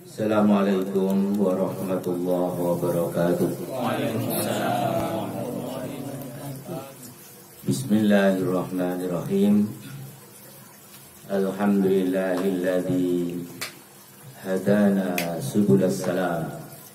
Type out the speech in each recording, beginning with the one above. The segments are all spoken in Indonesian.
Assalamualaikum warahmatullahi wabarakatuh. Bismillahirrahmanirrahim. Alhamdulillahilladzi hadana subulas salam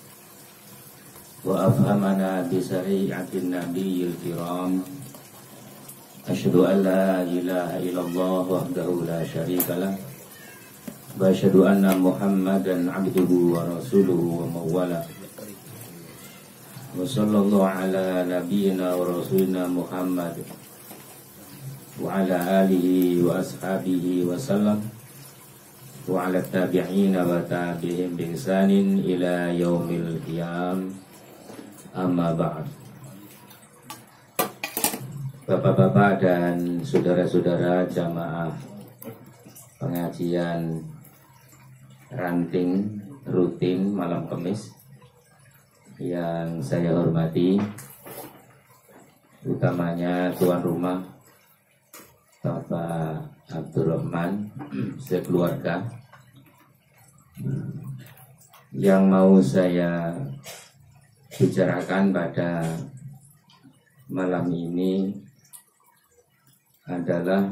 wa afhamana bi syari'atin nabiyil kiram. Asyhadu an la ilaha illallah wahdahu la syarikalah wa asyhadu anna Muhammadan abduhu wa rasuluhu wa mawwala. Wa sallallahu ala nabiyyina wa rasulina Muhammad wa ala alihi wa ashabihi wa sallam wa ala tabi'ina wa tabi'in bi ihsanin ila yaumil qiyam. Amma ba'd. Bapak-bapak dan saudara-saudara jamaah pengajian ranting rutin malam Kamis yang saya hormati, utamanya tuan rumah Bapak Abdurrahman sekeluarga. Yang mau saya bicarakan pada malam ini adalah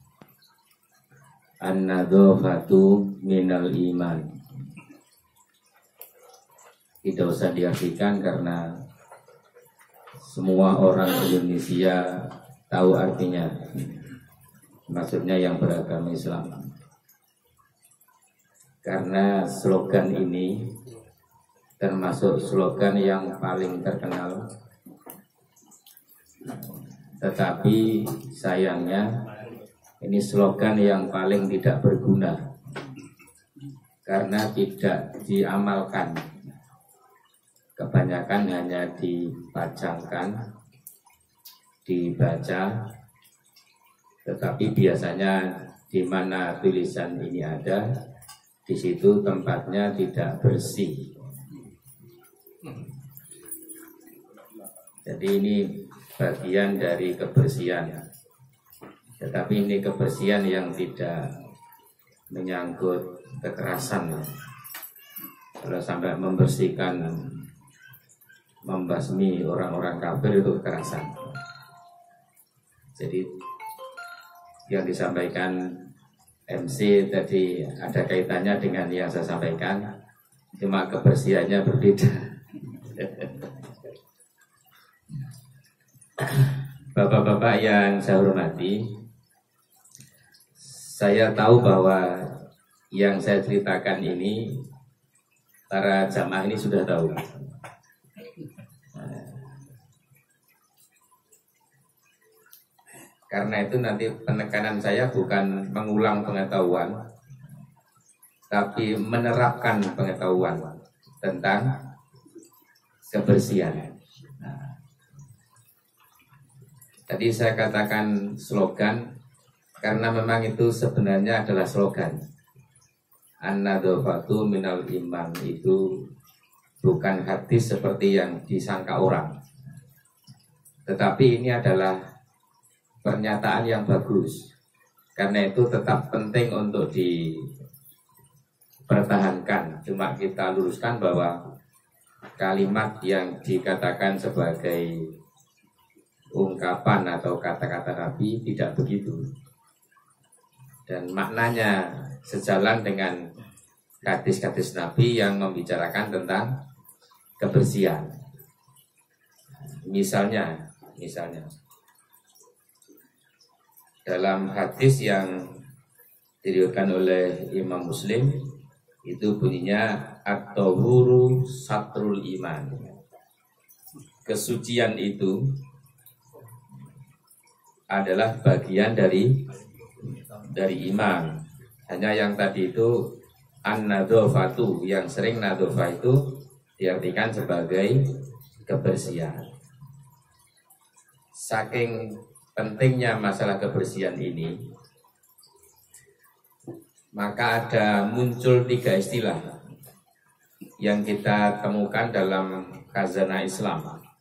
an-nadhafatu minal iman. Tidak usah diartikan karena semua orang Indonesia tahu artinya. Maksudnya yang beragama Islam. Karena slogan ini termasuk slogan yang paling terkenal. Tetapi sayangnya ini slogan yang paling tidak berguna karena tidak diamalkan. Kebanyakan hanya dipajangkan, dibaca, tetapi biasanya di mana tulisan ini ada, di situ tempatnya tidak bersih. Jadi ini bagian dari kebersihan. Tetapi ini kebersihan yang tidak menyangkut kekerasan. Kalau sampai membersihkan, membasmi orang-orang kafir itu kekerasan. Jadi yang disampaikan MC tadi ada kaitannya dengan yang saya sampaikan, cuma kebersihannya berbeda. Bapak-bapak yang saya hormati, saya tahu bahwa yang saya ceritakan ini para jamaah ini sudah tahu. Karena itu nanti penekanan saya bukan mengulang pengetahuan, tapi menerapkan pengetahuan tentang kebersihan. Tadi saya katakan slogan karena memang itu sebenarnya adalah slogan. An-nadhafatu minal iman itu bukan hadis seperti yang disangka orang. Tetapi ini adalah pernyataan yang bagus. Karena itu tetap penting untuk dipertahankan. Cuma kita luruskan bahwa kalimat yang dikatakan sebagai ungkapan atau kata-kata Nabi tidak begitu. Dan maknanya sejalan dengan hadis-hadis Nabi yang membicarakan tentang kebersihan. Misalnya dalam hadis yang diriwayatkan oleh Imam Muslim itu bunyinya at-tahuru satrul iman. Kesucian itu adalah bagian dari iman. Hanya yang tadi itu an-nadhafatu, yang sering nadhafah itu diartikan sebagai kebersihan. Saking pentingnya masalah kebersihan ini, maka ada muncul 3 istilah yang kita temukan dalam khazanah Islam.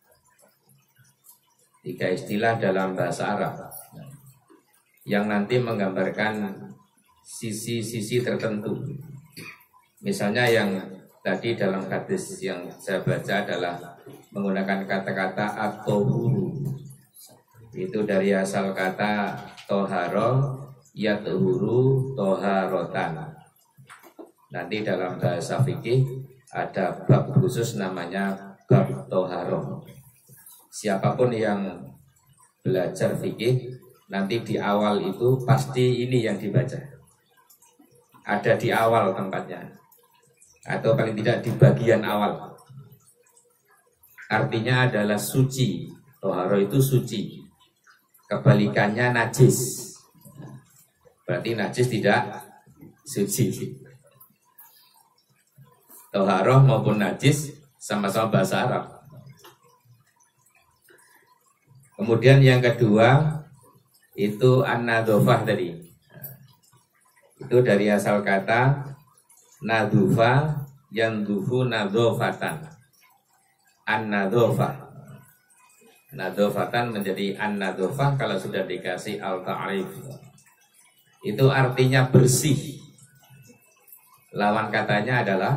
3 istilah dalam bahasa Arab yang nanti menggambarkan sisi-sisi tertentu Misalnya yang tadi dalam hadis yang saya baca adalah menggunakan kata-kata at-tohuru. Itu dari asal kata toharo, yatuhuru, toharotan. Nanti dalam bahasa fikih ada bab khusus namanya bab toharo. Siapapun yang belajar fikih nanti di awal itu pasti ini yang dibaca. Ada di awal tempatnya, atau paling tidak di bagian awal. Artinya adalah suci. Toharo itu suci. Kebalikannya najis. Berarti najis tidak suci. Toharoh maupun najis sama-sama bahasa Arab. Kemudian yang kedua itu an-nadhofah tadi. Itu dari asal kata nadhufa yandhufu nadhofatan. An-nadhofah. Nadhofatan menjadi an-nadhofah kalau sudah dikasih al-ta'rif. Itu artinya bersih. Lawan katanya adalah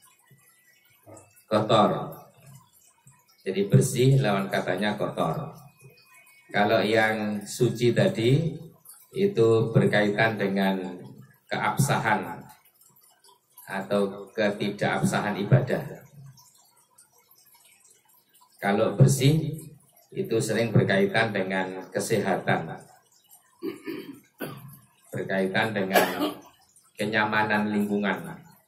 kotor. Jadi bersih, lawan katanya kotor. Kalau yang suci tadi itu berkaitan dengan keabsahan atau ketidakabsahan ibadah. Kalau bersih itu sering berkaitan dengan kesehatan, berkaitan dengan kenyamanan lingkungan.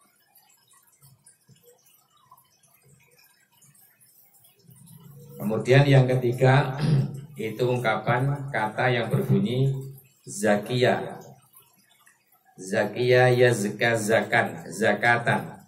Kemudian yang ketiga itu ungkapan kata yang berbunyi zakiyah. Zakiyah yazka zakan, zakatan.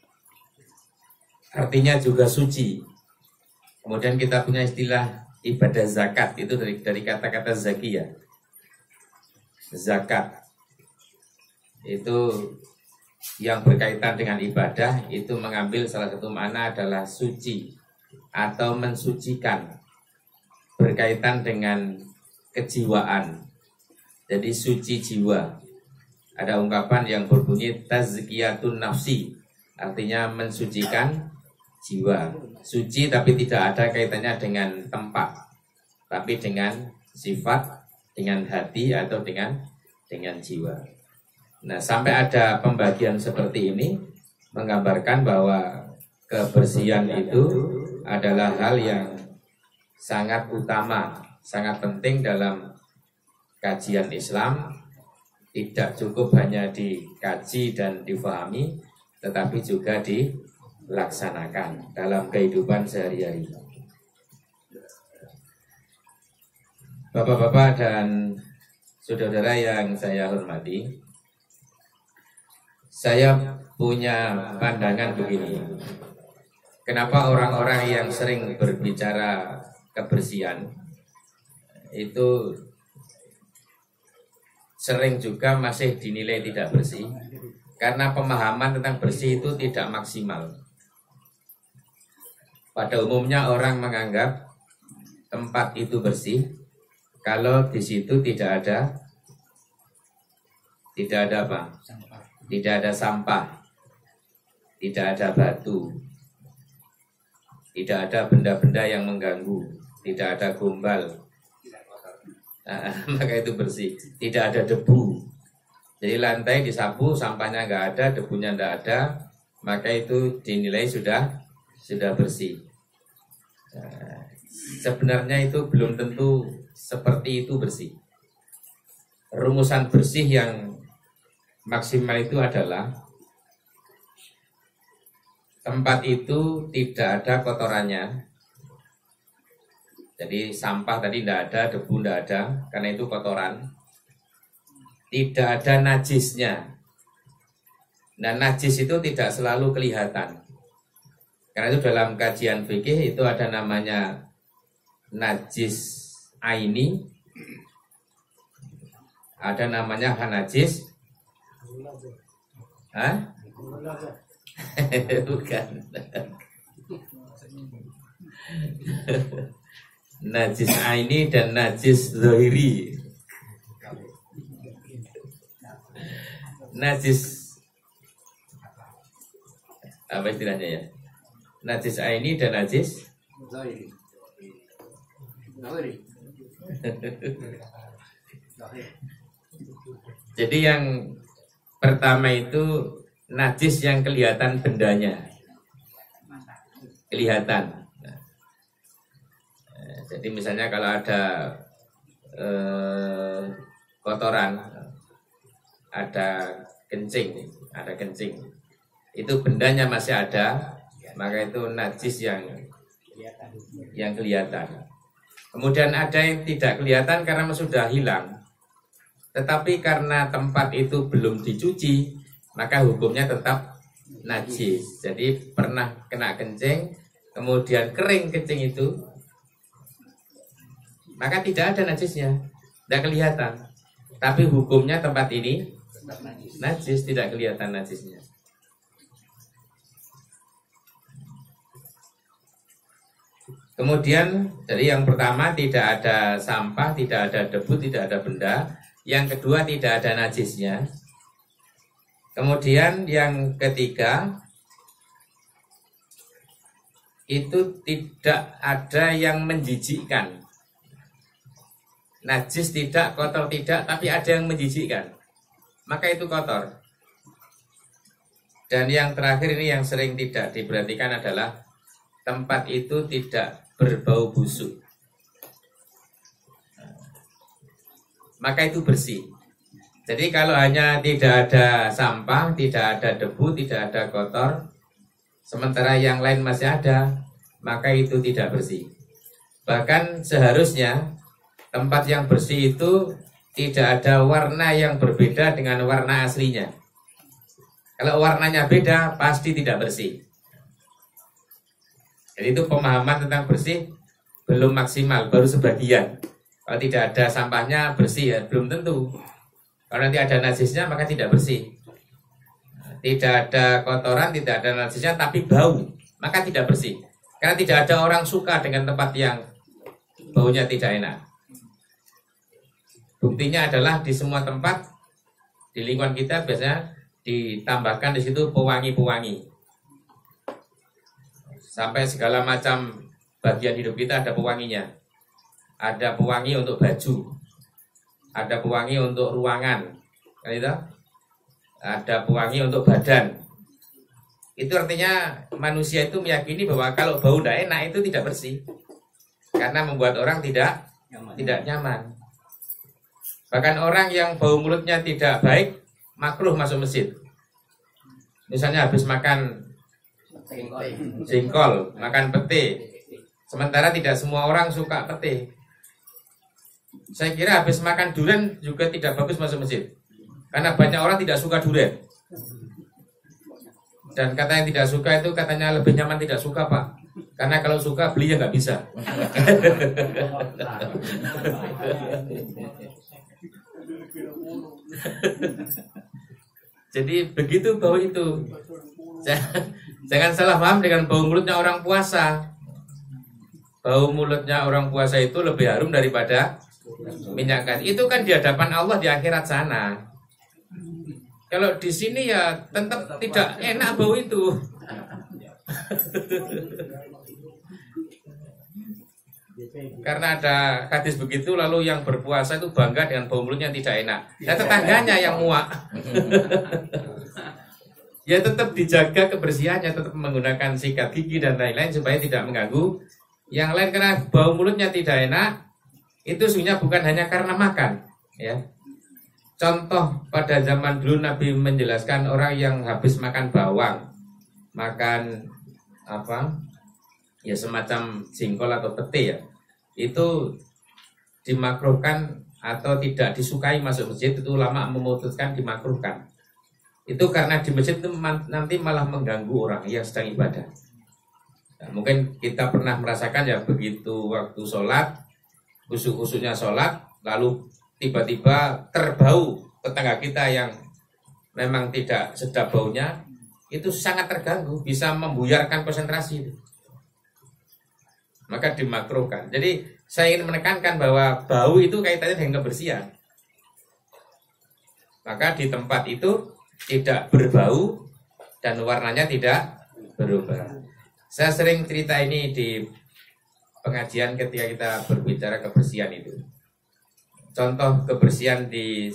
Artinya juga suci. Kemudian kita punya istilah ibadah zakat, itu dari kata-kata zakiyah. Zakat itu yang berkaitan dengan ibadah, itu mengambil salah satu makna adalah suci atau mensucikan, berkaitan dengan kejiwaan. Jadi suci jiwa. Ada ungkapan yang berbunyi tazkiyatun nafsi, artinya mensucikan jiwa. Suci tapi tidak ada kaitannya dengan tempat, tapi dengan sifat, dengan hati atau dengan jiwa. Nah, sampai ada pembagian seperti ini menggambarkan bahwa kebersihan itu adalah hal yang sangat utama, sangat penting dalam kajian Islam. Tidak cukup hanya dikaji dan difahami, tetapi juga dilaksanakan dalam kehidupan sehari-hari. Bapak-bapak dan saudara yang saya hormati, saya punya pandangan begini. Kenapa orang-orang yang sering berbicara kebersihan itu sering juga masih dinilai tidak bersih? Karena pemahaman tentang bersih itu tidak maksimal. Pada umumnya orang menganggap tempat itu bersih kalau di situ tidak ada apa? Tidak ada sampah, tidak ada batu, tidak ada benda-benda yang mengganggu, tidak ada gombal. Maka itu bersih. Tidak ada debu. Jadi lantai disapu, sampahnya nggak ada, debunya nggak ada, maka itu dinilai sudah bersih. Sebenarnya itu belum tentu seperti itu bersih. Rumusan bersih yang maksimal itu adalah tempat itu tidak ada kotorannya. Jadi sampah tadi tidak ada, debu tidak ada, karena itu kotoran. Tidak ada najisnya. Nah, najis itu tidak selalu kelihatan. Karena itu dalam kajian fikih itu ada namanya najis aini, ada namanya hanajis. Hah? Bukan. Najis aini dan najis zahiri. Najis apa istilahnya ya? Najis aini dan najis Zahiri. Jadi yang pertama itu najis yang kelihatan bendanya, kelihatan. Jadi misalnya kalau ada kotoran, ada kencing, itu bendanya masih ada, maka itu najis yang kelihatan. Kemudian ada yang tidak kelihatan karena sudah hilang, tetapi karena tempat itu belum dicuci, maka hukumnya tetap najis. Jadi pernah kena kencing, kemudian kering kencing itu, maka tidak ada najisnya, tidak kelihatan. Tapi hukumnya tempat ini najis, tidak kelihatan najisnya. Kemudian dari yang pertama tidak ada sampah, tidak ada debu, tidak ada benda. Yang kedua tidak ada najisnya. Kemudian yang ketiga itu tidak ada yang menjijikkan. Najis tidak, kotor tidak, tapi ada yang menjijikkan, maka itu kotor. Dan yang terakhir ini yang sering tidak diperhatikan adalah tempat itu tidak berbau busuk, maka itu bersih. Jadi kalau hanya tidak ada sampah, tidak ada debu, tidak ada kotor, sementara yang lain masih ada, maka itu tidak bersih. Bahkan seharusnya tempat yang bersih itu tidak ada warna yang berbeda dengan warna aslinya. Kalau warnanya beda, pasti tidak bersih. Jadi itu pemahaman tentang bersih belum maksimal, baru sebagian. Kalau tidak ada sampahnya bersih ya, belum tentu. Kalau nanti ada najisnya maka tidak bersih. Tidak ada kotoran, tidak ada najisnya, tapi bau, maka tidak bersih. Karena tidak ada orang suka dengan tempat yang baunya tidak enak. Buktinya adalah di semua tempat di lingkungan kita biasanya ditambahkan di situ pewangi-pewangi. Sampai segala macam bagian hidup kita ada pewanginya. Ada pewangi untuk baju, ada pewangi untuk ruangan, ada pewangi untuk badan. Itu artinya manusia itu meyakini bahwa kalau bau tidak enak itu tidak bersih, karena membuat orang tidak nyaman. Bahkan orang yang bau mulutnya tidak baik makruh masuk masjid. Misalnya habis makan jengkol, makan pete. Sementara tidak semua orang suka pete. Saya kira habis makan durian juga tidak bagus masuk masjid, karena banyak orang tidak suka durian. Dan kata yang tidak suka itu katanya lebih nyaman tidak suka, Pak. Karena kalau suka belinya nggak bisa. Jadi begitu bau itu. Jangan salah paham dengan bau mulutnya orang puasa. Bau mulutnya orang puasa itu lebih harum daripada minyak kayu. Itu kan di hadapan Allah di akhirat sana. Kalau di sini ya tetap tidak enak bau itu. Karena ada hadis begitu, lalu yang berpuasa itu bangga dengan bau mulutnya yang tidak enak. Ya tetangganya yang muak. Ya tetap dijaga kebersihannya, tetap menggunakan sikat gigi dan lain-lain supaya tidak mengganggu yang lain. Karena bau mulutnya tidak enak itu sebenarnya bukan hanya karena makan, ya. Contoh pada zaman dulu Nabi menjelaskan orang yang habis makan bawang, makan apa? Ya semacam jengkol atau pete ya. Itu dimakruhkan atau tidak disukai masuk masjid, itu ulama memutuskan dimakruhkan. Itu karena di masjid itu nanti malah mengganggu orang yang sedang ibadah. Nah, mungkin kita pernah merasakan ya, begitu waktu sholat, khusyuk-khusyuknya sholat, lalu tiba-tiba terbau tetangga kita yang memang tidak sedap baunya, itu sangat terganggu, bisa membuyarkan konsentrasi. Maka dimakruhkan. Jadi saya ingin menekankan bahwa bau itu kaitannya dengan kebersihan. Maka di tempat itu tidak berbau dan warnanya tidak berubah. Saya sering cerita ini di pengajian ketika kita berbicara kebersihan itu. Contoh kebersihan di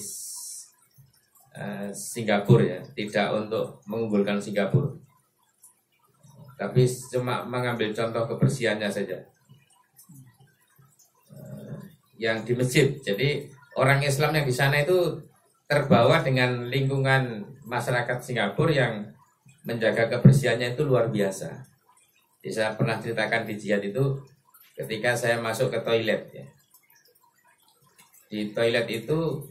Singapura ya, tidak untuk mengunggulkan Singapura, tapi cuma mengambil contoh kebersihannya saja. Yang di masjid, jadi orang Islam yang di sana itu terbawa dengan lingkungan masyarakat Singapura yang menjaga kebersihannya itu luar biasa. Jadi saya pernah ceritakan di jihad itu ketika saya masuk ke toilet ya. Di toilet itu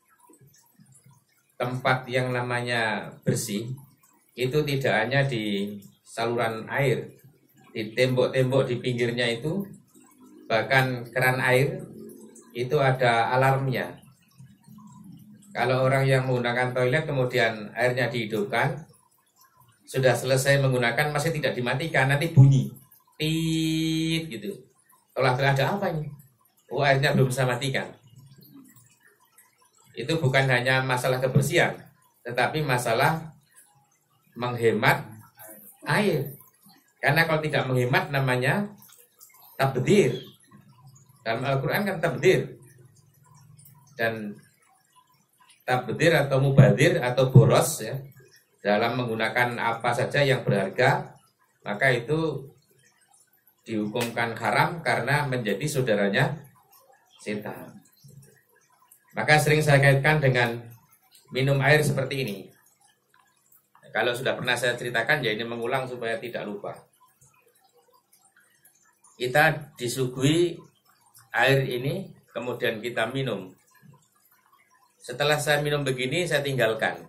tempat yang namanya bersih itu tidak hanya di saluran air, di tembok-tembok di pinggirnya itu, bahkan keran air itu ada alarmnya. Kalau orang yang menggunakan toilet kemudian airnya dihidupkan, sudah selesai menggunakan masih tidak dimatikan, nanti bunyi tit gitu. Setelah ada apa ini? Oh, airnya belum bisa matikan. Itu bukan hanya masalah kebersihan, tetapi masalah menghemat air. Karena kalau tidak menghemat namanya tabdzir. Dalam Al-Quran kan tabdzir. Dan tabdzir atau mubadir atau boros ya, dalam menggunakan apa saja yang berharga, maka itu dihukumkan haram karena menjadi saudaranya setan. Maka sering saya kaitkan dengan minum air seperti ini. Kalau sudah pernah saya ceritakan, ya ini mengulang supaya tidak lupa. Kita disuguhi air ini, kemudian kita minum. Setelah saya minum begini, saya tinggalkan.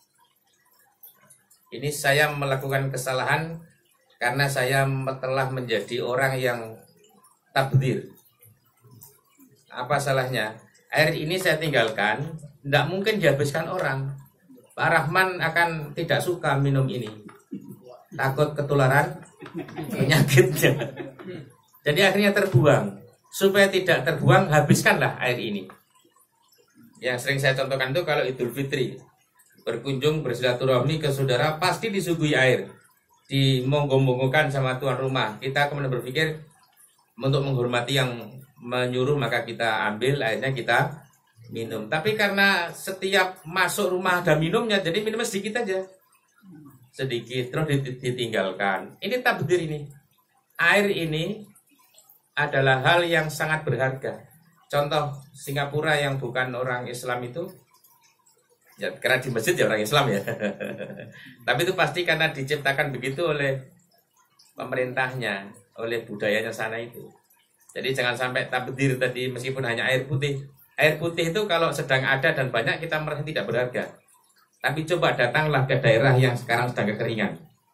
Ini saya melakukan kesalahan karena saya telah menjadi orang yang tabdzir. Apa salahnya? Air ini saya tinggalkan, tidak mungkin dihabiskan orang. Pak Rahman akan tidak suka minum ini, takut ketularan penyakitnya. Jadi akhirnya terbuang. Supaya tidak terbuang, habiskanlah air ini. Yang sering saya contohkan itu kalau Idul Fitri, berkunjung bersilaturahmi ke saudara, pasti disuguhi air, dimonggo-monggokan sama tuan rumah. Kita kemudian berpikir untuk menghormati yang menyuruh, maka kita ambil airnya, kita minum. Tapi karena setiap masuk rumah ada minumnya, jadi minumnya sedikit aja, sedikit terus ditinggalkan. Ini tabdzir ini. Air ini adalah hal yang sangat berharga. Contoh Singapura yang bukan orang Islam itu, ya karena di masjid ya orang Islam ya. Tapi itu pasti karena diciptakan begitu oleh pemerintahnya, oleh budayanya sana itu. Jadi jangan sampai tabdzir tadi meskipun hanya air putih. Air putih itu kalau sedang ada dan banyak kita merasa tidak berharga. Tapi coba datanglah ke daerah yang sekarang sedang kekeringan.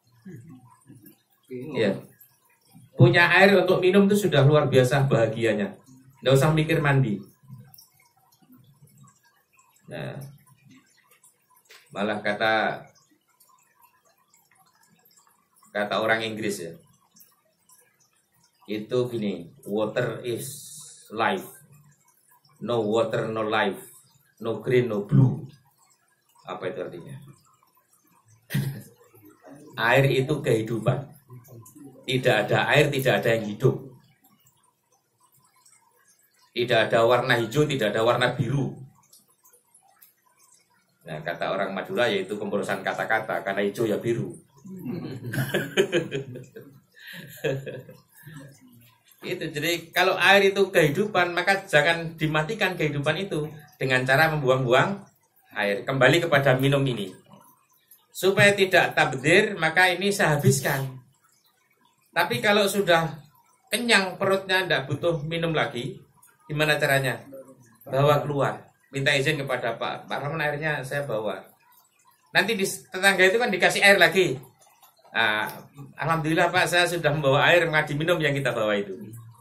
Ya. Punya air untuk minum itu sudah luar biasa bahagianya. Nggak usah mikir mandi. Nah, malah kata orang Inggris ya, itu gini, water is life, no water no life, no green no blue. Apa itu artinya? Air itu kehidupan. Tidak ada air, tidak ada yang hidup. Tidak ada warna hijau, tidak ada warna biru. Nah, kata orang Madura yaitu pemborosan kata-kata, karena hijau ya biru. Itu jadi kalau air itu kehidupan, maka jangan dimatikan kehidupan itu dengan cara membuang-buang air. Kembali kepada minum ini. Supaya tidak tabdzir, maka ini saya habiskan. Tapi kalau sudah kenyang perutnya, tidak butuh minum lagi, gimana caranya? Bawa keluar. Minta izin kepada Pak Rahman, airnya saya bawa. Nanti di tetangga itu kan dikasih air lagi. Nah, alhamdulillah Pak, saya sudah membawa air, maka diminum yang kita bawa itu.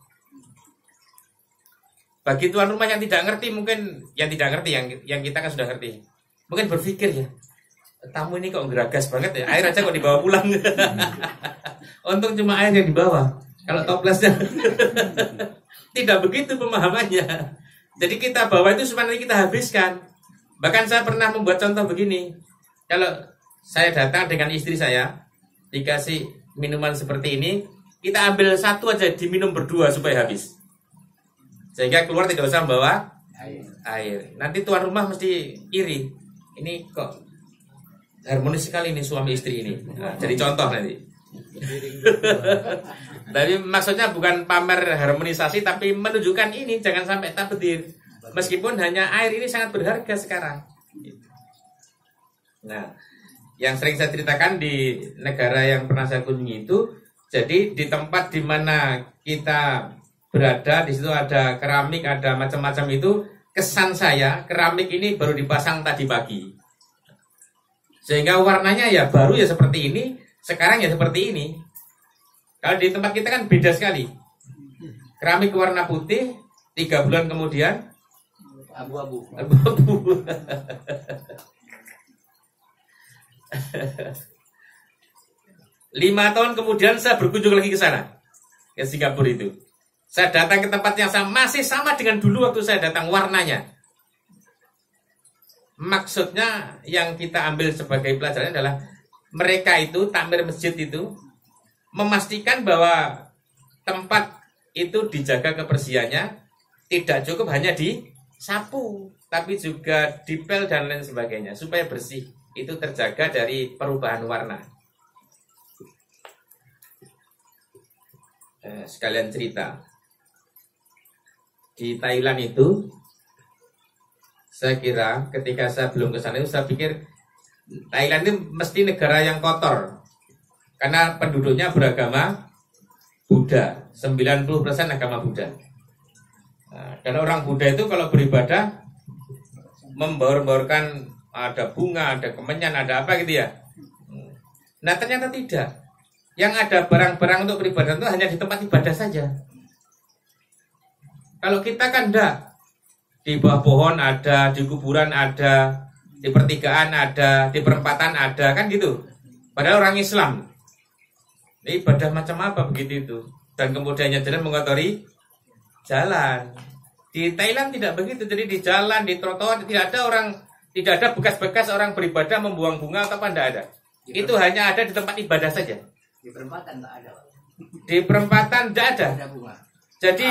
Bagi tuan rumah yang tidak ngerti, mungkin yang tidak ngerti, yang kita kan sudah ngerti, mungkin berpikir ya, tamu ini kok geragas banget ya, air aja kok dibawa pulang. Untung cuma air yang dibawa. Kalau toplesnya tidak begitu pemahamannya. Jadi kita bawa itu sebenarnya kita habiskan. Bahkan saya pernah membuat contoh begini. Kalau saya datang dengan istri saya, dikasih minuman seperti ini, kita ambil satu aja diminum berdua supaya habis. Sehingga keluar tidak usah membawa air. Nanti tuan rumah mesti iri. Ini kok harmonis sekali ini suami istri ini. Nah, jadi contoh nanti. Tapi maksudnya bukan pamer harmonisasi, tapi menunjukkan ini jangan sampai tabdir. Meskipun hanya air ini sangat berharga sekarang. Nah, yang sering saya ceritakan di negara yang pernah saya kunjungi itu, jadi di tempat di mana kita berada, di situ ada keramik, ada macam-macam itu. Kesan saya, keramik ini baru dipasang tadi pagi. Sehingga warnanya ya baru ya seperti ini, sekarang ya seperti ini. Kalau di tempat kita kan beda sekali. Keramik warna putih, 3 bulan kemudian abu-abu. 5 tahun kemudian saya berkunjung lagi ke sana, ke Singapura itu. Saya datang ke tempat yang sama, masih sama dengan dulu waktu saya datang warnanya. Maksudnya yang kita ambil sebagai pelajaran adalah mereka itu, takmir masjid itu, memastikan bahwa tempat itu dijaga kebersihannya, tidak cukup hanya disapu, tapi juga dipel dan lain sebagainya, supaya bersih. Itu terjaga dari perubahan warna. Sekalian cerita, di Thailand itu, saya kira ketika saya belum ke sana itu saya pikir Thailand itu mesti negara yang kotor, karena penduduknya beragama Buddha, 90% agama Buddha. Nah, dan orang Buddha itu kalau beribadah membaur-baurkan, ada bunga, ada kemenyan, ada apa gitu ya. Nah ternyata tidak. Yang ada barang-barang untuk beribadah itu hanya di tempat ibadah saja. Kalau kita kan enggak. Di bawah pohon ada, di kuburan ada, di pertigaan ada, di perempatan ada, kan gitu. Padahal orang Islam. Ini ibadah macam apa begitu itu. Dan kemudiannya jalan mengotori jalan. Di Thailand tidak begitu. Jadi di jalan, di trotoar tidak ada orang, tidak ada bekas-bekas orang beribadah membuang bunga atau apa, tidak ada. Itu hanya ada di tempat ibadah saja. Di perempatan tak ada. Di perempatan tidak ada. Ada bunga. Jadi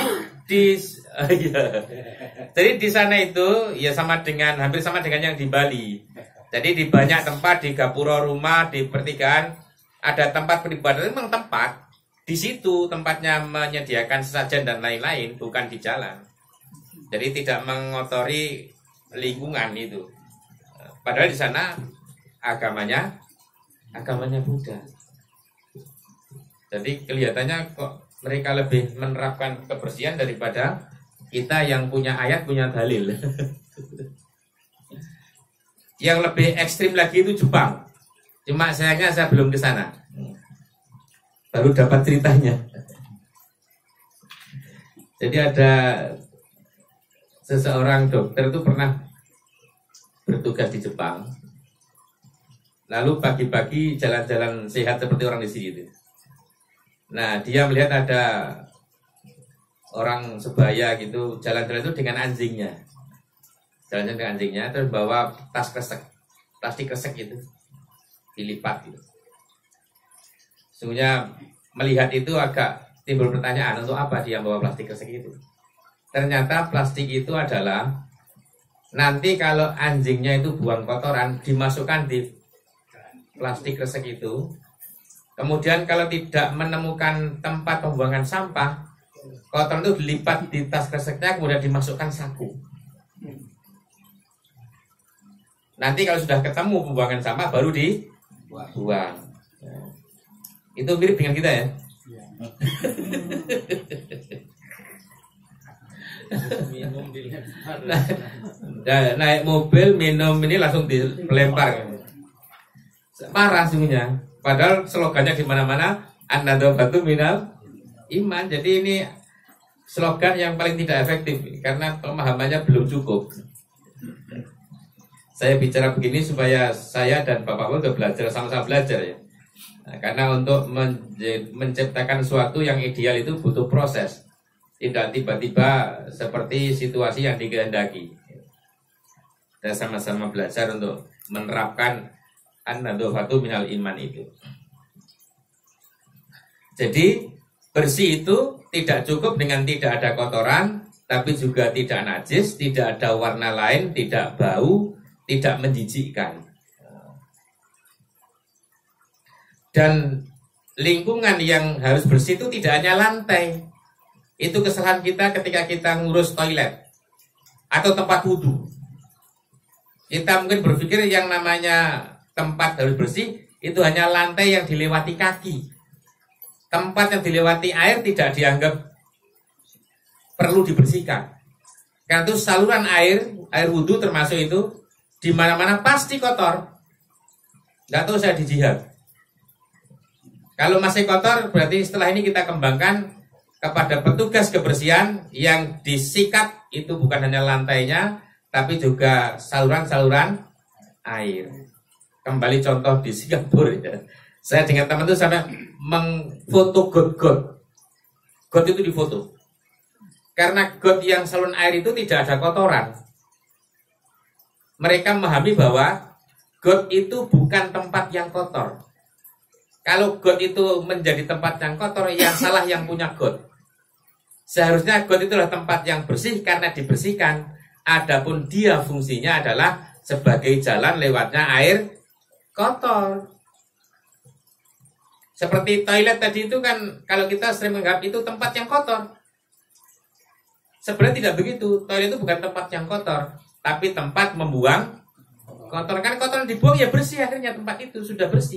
jadi di sana itu ya sama dengan, hampir sama dengan yang di Bali. Jadi di banyak tempat, di gapura rumah, di pertigaan ada tempat peribadatan, memang tempat. Di situ tempatnya menyediakan sesajen dan lain-lain, bukan di jalan. Jadi tidak mengotori lingkungan itu. Padahal di sana agamanya Buddha. Jadi kelihatannya kok mereka lebih menerapkan kebersihan daripada kita yang punya ayat, punya dalil. Yang lebih ekstrim lagi itu Jepang. Cuma sayangnya saya belum ke sana. Baru dapat ceritanya. Jadi ada seseorang dokter itu pernah bertugas di Jepang. Lalu pagi-pagi jalan-jalan sehat seperti orang di sini itu. Nah, dia melihat ada orang sebaya gitu jalan-jalan itu dengan anjingnya. Jalan-jalan dengan anjingnya, terus bawa tas kresek, plastik kresek gitu, dilipat gitu. Sesungguhnya melihat itu agak timbul pertanyaan, untuk apa dia bawa plastik kresek itu? Ternyata plastik itu adalah nanti kalau anjingnya itu buang kotoran, dimasukkan di plastik kresek itu. Kemudian kalau tidak menemukan tempat pembuangan sampah, kotoran itu dilipat di tas kreseknya, kemudian dimasukkan saku. Nanti kalau sudah ketemu pembuangan sampah, baru dibuang. Nah, itu mirip dengan kita ya. Naik mobil, minum ini langsung dilempar. Parah sebenarnya. Padahal slogannya di mana-mana an-nadhafatu minal iman. Jadi ini slogan yang paling tidak efektif karena pemahamannya belum cukup. Saya bicara begini supaya saya dan Bapak sudah belajar, sama-sama belajar ya. Nah, karena untuk menciptakan sesuatu yang ideal itu butuh proses. Tidak tiba-tiba seperti situasi yang dikehendaki. Kita sama-sama belajar untuk menerapkan an-nadhafatu minal iman itu. Jadi bersih itu tidak cukup dengan tidak ada kotoran, tapi juga tidak najis, tidak ada warna lain, tidak bau, tidak menjijikkan. Dan lingkungan yang harus bersih itu tidak hanya lantai. Itu kesalahan kita ketika kita ngurus toilet atau tempat wudhu. Kita mungkin berpikir yang namanya tempat harus bersih itu hanya lantai yang dilewati kaki. Tempat yang dilewati air tidak dianggap perlu dibersihkan. Karena itu saluran air wudhu termasuk itu, di mana-mana pasti kotor. Nggak tahu saya di jihad. Kalau masih kotor, berarti setelah ini kita kembangkan kepada petugas kebersihan yang disikat itu bukan hanya lantainya, tapi juga saluran-saluran air. Kembali contoh di Singapura ya. Saya dengan teman itu sampai mengfoto got-got. Got itu difoto. Karena got yang saluran air itu tidak ada kotoran. Mereka memahami bahwa got itu bukan tempat yang kotor. Kalau got itu menjadi tempat yang kotor, yang salah yang punya got. Seharusnya got itu adalah tempat yang bersih karena dibersihkan. Adapun dia fungsinya adalah sebagai jalan lewatnya air kotor. Seperti toilet tadi itu kan, kalau kita sering menganggap itu tempat yang kotor. Sebenarnya tidak begitu. Toilet itu bukan tempat yang kotor, tapi tempat membuang kotor. Kan kotoran dibuang ya bersih, akhirnya tempat itu sudah bersih.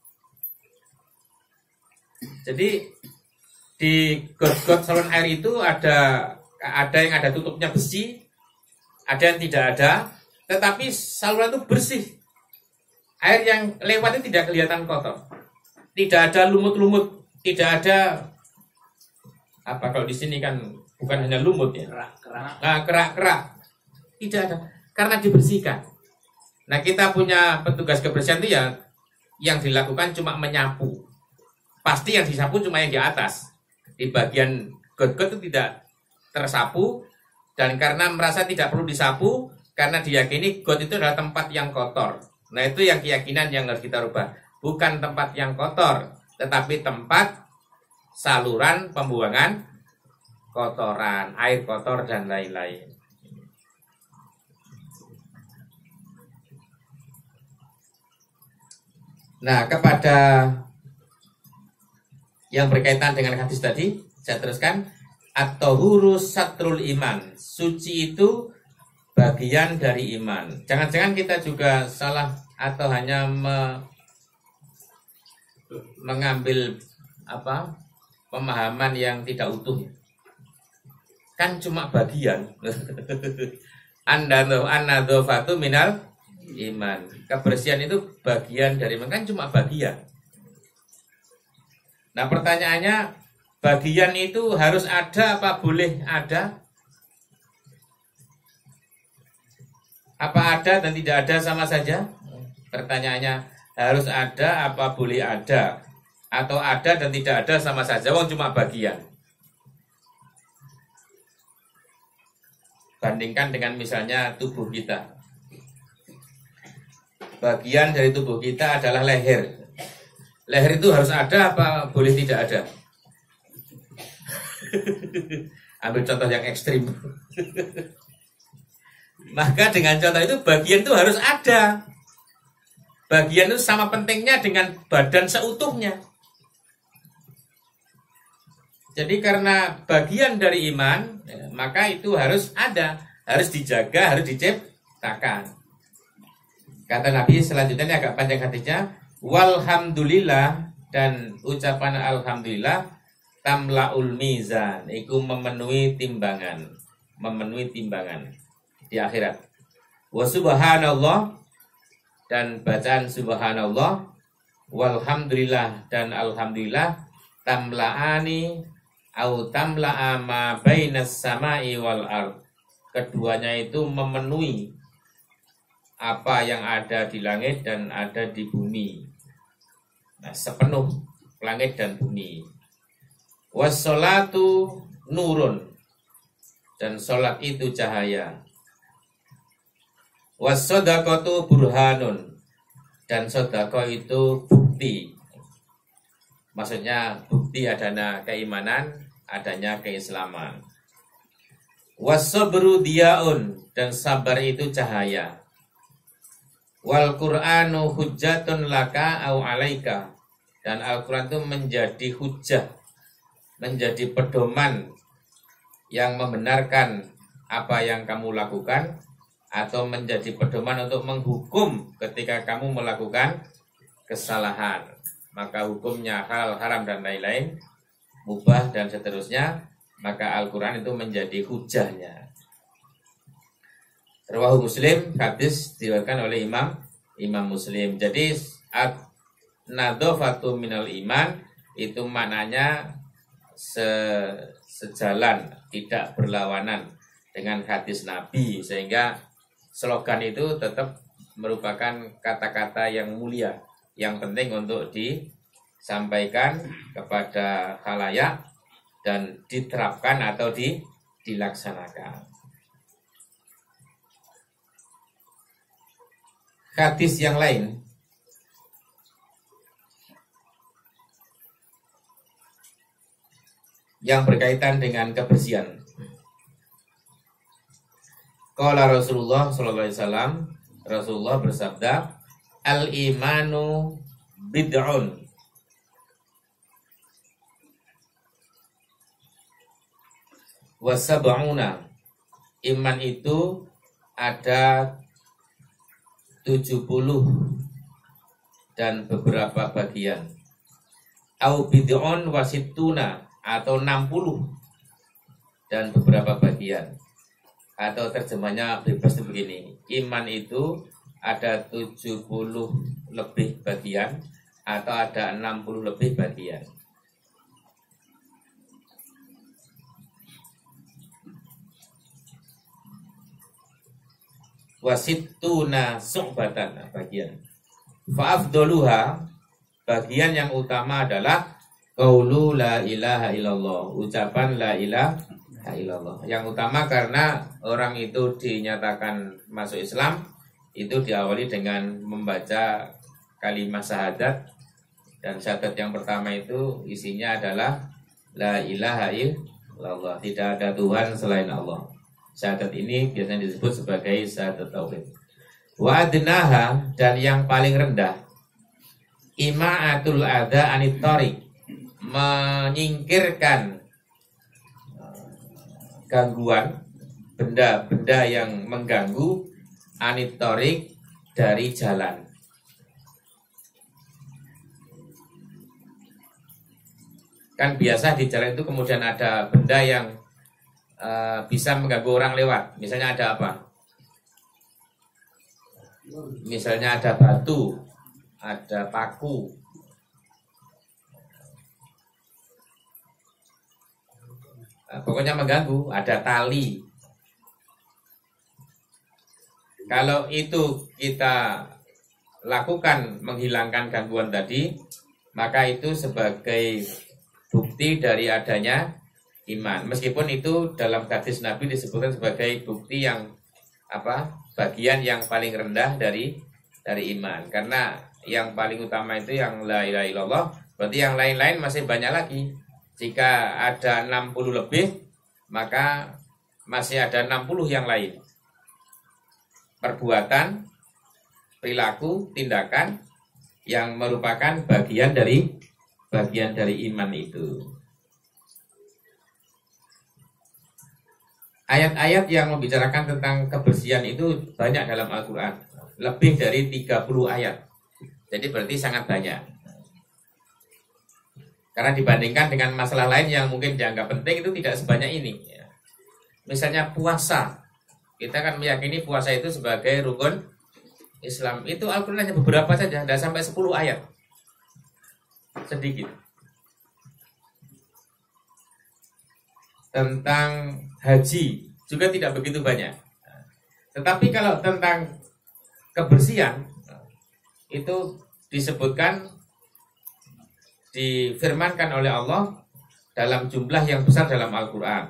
Jadi di got-got saluran air itu ada yang ada tutupnya besi, ada yang tidak ada, tetapi saluran itu bersih. Air yang lewat itu tidak kelihatan kotor. Tidak ada lumut-lumut, tidak ada apa kalau di sini kan bukan hanya lumut ya. Kerak-kerak. Tidak ada karena dibersihkan. Nah, kita punya petugas kebersihan itu ya yang dilakukan cuma menyapu. Pasti yang disapu cuma yang di atas. Di bagian got-got itu tidak tersapu, dan karena merasa tidak perlu disapu karena diyakini got itu adalah tempat yang kotor. Nah, itu yang keyakinan yang harus kita rubah. Bukan tempat yang kotor, tetapi tempat saluran pembuangan kotoran, air kotor dan lain-lain. Nah, kepada yang berkaitan dengan hadis tadi, saya teruskan. At-tahuru satrul iman. Suci itu bagian dari iman. Jangan-jangan kita juga salah atau hanya mengambil pemahaman yang tidak utuh. Kan cuma bagian. An-nadhafatu minal iman. Kebersihan itu bagian dari iman, kan cuma bagian. Nah, pertanyaannya, bagian itu harus ada apa boleh ada? Apa ada dan tidak ada sama saja? Pertanyaannya, harus ada apa boleh ada? Atau ada dan tidak ada sama saja? Wong cuma bagian. Bandingkan dengan misalnya tubuh kita. Bagian dari tubuh kita adalah leher. Leher itu harus ada apa boleh tidak ada? Ambil contoh yang ekstrim. Maka dengan contoh itu bagian itu harus ada. Bagian itu sama pentingnya dengan badan seutuhnya. Jadi karena bagian dari iman, maka itu harus ada, harus dijaga, harus diciptakan. Kata Nabi selanjutnya, ini agak panjang hadisnya, walhamdulillah, dan ucapan alhamdulillah tamlaul mizan, itu memenuhi timbangan di akhirat. Wa subhanallah, dan bacaan subhanallah, walhamdulillah, dan alhamdulillah, tamla'ani au tamla'a ma bainas samai wal ard. Keduanya itu memenuhi apa yang ada di langit dan ada di bumi. Nah, sepenuh langit dan bumi. Wassolatu nurun, dan sholat itu cahaya. Wassodaqatu burhanun, dan sodaqah itu bukti. Maksudnya bukti bukti adanya keimanan, adanya keislaman. Was-sabru diyaun, dan sabar itu cahaya. Wal Qur'anu hujjatun laka au alaika, dan Al-Quran itu menjadi hujjah, menjadi pedoman yang membenarkan apa yang kamu lakukan, atau menjadi pedoman untuk menghukum ketika kamu melakukan kesalahan. Maka hukumnya halal, haram, dan lain-lain, mubah, dan seterusnya, maka Al-Quran itu menjadi hujahnya. Rawahu Muslim, hadis diriwayatkan oleh Imam Muslim. Jadi nadhafatu minal iman itu maknanya sejalan, tidak berlawanan dengan hadis Nabi, sehingga slogan itu tetap merupakan kata-kata yang mulia, yang penting untuk disampaikan kepada khalayak dan diterapkan atau dilaksanakan. Hadis yang lain yang berkaitan dengan kebersihan. Qala Rasulullah sallallahu alaihi wasallam, Rasulullah bersabda, al-imanu bid'un wa sab'una, iman itu ada 70 dan beberapa bagian. Au bid'un wa sittuna, atau 60 dan beberapa bagian. Atau terjemahnya bebas begini, iman itu ada 70 lebih bagian atau ada 60 lebih bagian. Wasittuna su'batan, bagian. Fa'afdoluha, bagian yang utama adalah qaulu la ilaha illallah, ucapan la ilaha illallah. Yang utama karena orang itu dinyatakan masuk Islam itu diawali dengan membaca kalimat syahadat, dan syahadat yang pertama itu isinya adalah la ilaha illallah, tidak ada Tuhan selain Allah. Syahadat ini biasanya disebut sebagai syahadat tauhid. Wa adnaha, dan yang paling rendah, ima'atul adza anit thariq, menyingkirkan gangguan, benda-benda yang mengganggu, anit thariq, dari jalan. Kan biasa di jalan itu kemudian ada benda yang bisa mengganggu orang lewat. Misalnya ada apa? Misalnya ada batu, ada paku, pokoknya mengganggu, ada tali. Kalau itu kita lakukan menghilangkan gangguan tadi, maka itu sebagai bukti dari adanya iman. Meskipun itu dalam hadis Nabi disebutkan sebagai bukti yang bagian yang paling rendah dari iman. Karena yang paling utama itu yang la ilaha illallah, berarti yang lain-lain masih banyak lagi. Jika ada 60 lebih, maka masih ada 60 yang lain. Perbuatan, perilaku, tindakan yang merupakan bagian dari iman itu. Ayat-ayat yang membicarakan tentang kebersihan itu banyak dalam Al-Quran. Lebih dari 30 ayat. Jadi berarti sangat banyak. Karena dibandingkan dengan masalah lain yang mungkin dianggap penting, itu tidak sebanyak ini. Misalnya puasa. Kita kan meyakini puasa itu sebagai rukun Islam. Itu Al-Quran hanya beberapa saja, tidak sampai 10 ayat. Sedikit. Tentang haji juga tidak begitu banyak. Tetapi kalau tentang kebersihan itu disebutkan, difirmankan oleh Allah dalam jumlah yang besar dalam Al-Quran.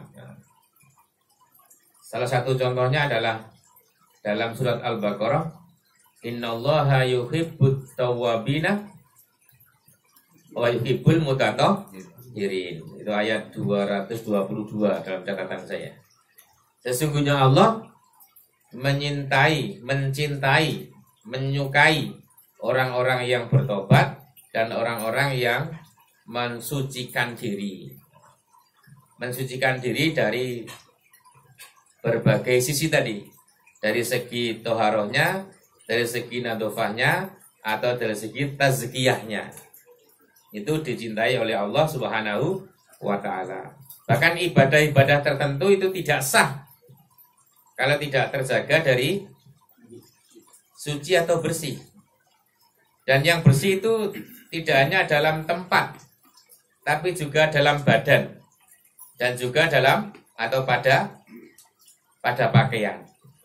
Salah satu contohnya adalah dalam surat Al-Baqarah, innallaha yuhibbut tawwabina wa yuhibbul mutatahhirin. Itu ayat 222 dalam catatan saya. Sesungguhnya Allah mencintai, menyukai orang-orang yang bertobat dan orang-orang yang mensucikan diri. Mensucikan diri dari berbagai sisi tadi. Dari segi toharohnya, dari segi nadofahnya, atau dari segi tazkiyahnya. Itu dicintai oleh Allah Subhanahu wa ta'ala. Bahkan ibadah-ibadah tertentu itu tidak sah kalau tidak terjaga dari suci atau bersih. Dan yang bersih itu tidak hanya dalam tempat, tapi juga dalam badan. Dan juga dalam atau pada pakaian.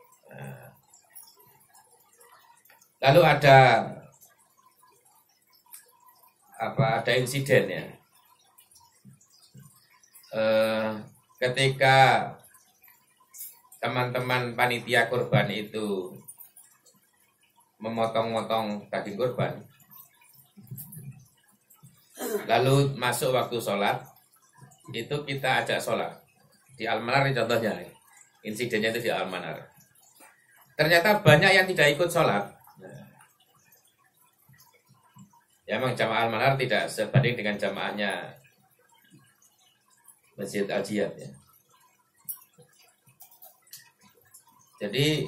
Lalu ada insiden ya. Ketika teman-teman panitia kurban itu memotong-motong daging kurban, lalu masuk waktu sholat, itu kita ajak sholat di Almanar contohnya. Insidennya itu di Almanar. Ternyata banyak yang tidak ikut sholat. Ya memang jamaah Al-Manar tidak sebanding dengan jamaahnya Masjid Al-Jihad ya. Jadi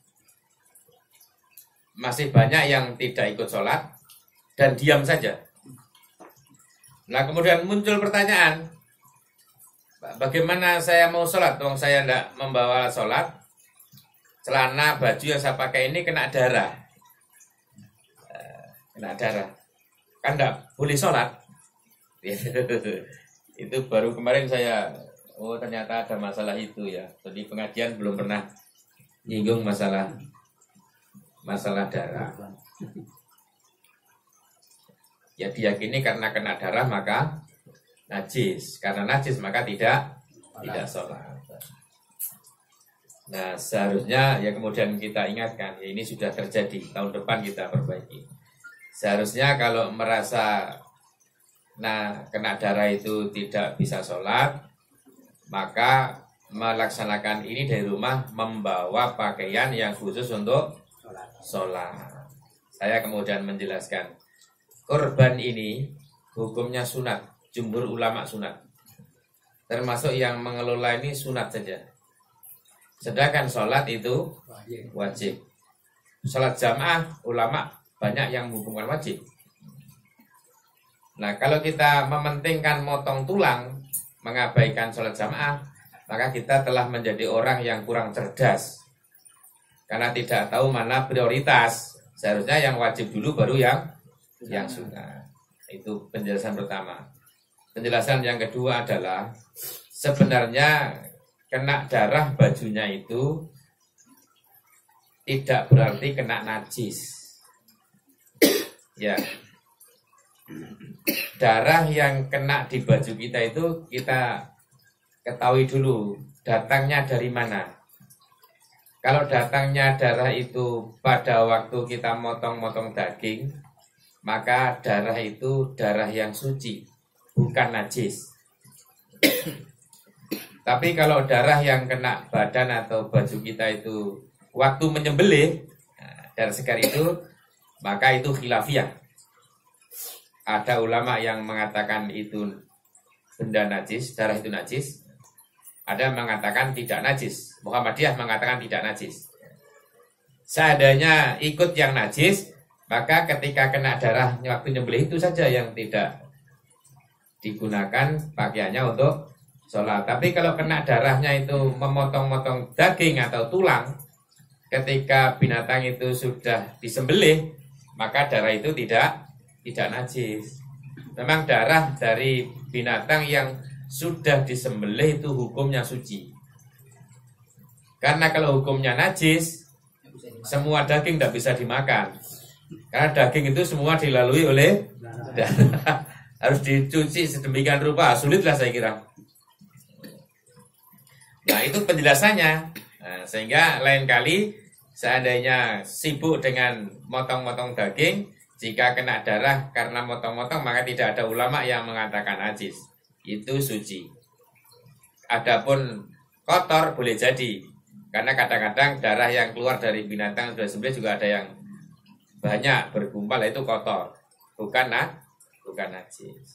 masih banyak yang tidak ikut sholat dan diam saja. Nah kemudian muncul pertanyaan, bagaimana saya mau sholat? Wong saya tidak membawa sholat, celana baju yang saya pakai ini kena darah. Kan enggak boleh sholat. Itu baru kemarin saya, ternyata ada masalah itu ya. Jadi pengajian belum pernah nyinggung masalah darah. Ya diyakini karena kena darah maka najis. Karena najis maka tidak sholat. Nah seharusnya ya kemudian kita ingatkan, ya ini sudah terjadi, tahun depan kita perbaiki. Seharusnya kalau merasa kena darah itu tidak bisa sholat, maka melaksanakan ini dari rumah, membawa pakaian yang khusus untuk sholat. Saya kemudian menjelaskan, kurban ini hukumnya sunat, jumhur ulama sunat. Termasuk yang mengelola ini sunat saja. Sedangkan sholat itu wajib. Sholat jamaah ulama banyak yang menghukumkan wajib. Nah kalau kita mementingkan motong tulang, mengabaikan sholat jamaah, maka kita telah menjadi orang yang kurang cerdas. Karena tidak tahu mana prioritas. Seharusnya yang wajib dulu baru yang sunat. Itu penjelasan pertama. Penjelasan yang kedua adalah sebenarnya kena darah bajunya itu tidak berarti kena najis. Ya, darah yang kena di baju kita itu kita ketahui dulu datangnya dari mana. Kalau datangnya darah itu pada waktu kita motong-motong daging, maka darah itu darah yang suci, bukan najis. Tapi kalau darah yang kena badan atau baju kita itu waktu menyembelih, darah segar itu, maka itu khilafiyah. Ada ulama yang mengatakan itu benda najis, darah itu najis. Ada yang mengatakan tidak najis. Muhammadiyah mengatakan tidak najis. Seandainya ikut yang najis, maka ketika kena darah waktu nyembelih itu saja yang tidak digunakan pakaiannya untuk sholat. Tapi kalau kena darahnya itu memotong-motong daging atau tulang, ketika binatang itu sudah disembelih, maka darah itu tidak najis. Memang darah dari binatang yang sudah disembelih itu hukumnya suci. Karena kalau hukumnya najis, semua daging tidak bisa dimakan. Karena daging itu semua dilalui oleh darah. Harus dicuci sedemikian rupa, sulitlah saya kira. Nah itu penjelasannya. Nah, sehingga lain kali seandainya sibuk dengan motong-motong daging, jika kena darah karena motong-motong, maka tidak ada ulama yang mengatakan najis. itu suci. Adapun kotor boleh jadi, karena kadang-kadang darah yang keluar dari binatang sudah sembelih juga ada yang banyak bergumpal, itu kotor, bukan najis.